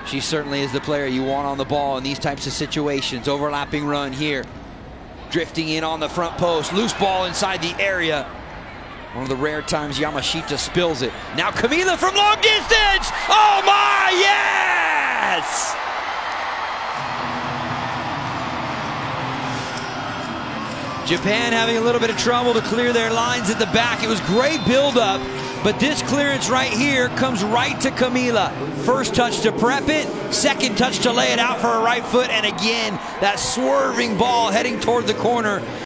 She certainly is the player you want on the ball in these types of situations. Overlapping run here. Drifting in on the front post. Loose ball inside the area. One of the rare times Yamashita spills it. Now Camila from long distance! Oh my, yes! Japan having a little bit of trouble to clear their lines at the back. It was great build-up, but this clearance right here comes right to Camila. First touch to prep it, second touch to lay it out for her right foot, and again, that swerving ball heading toward the corner.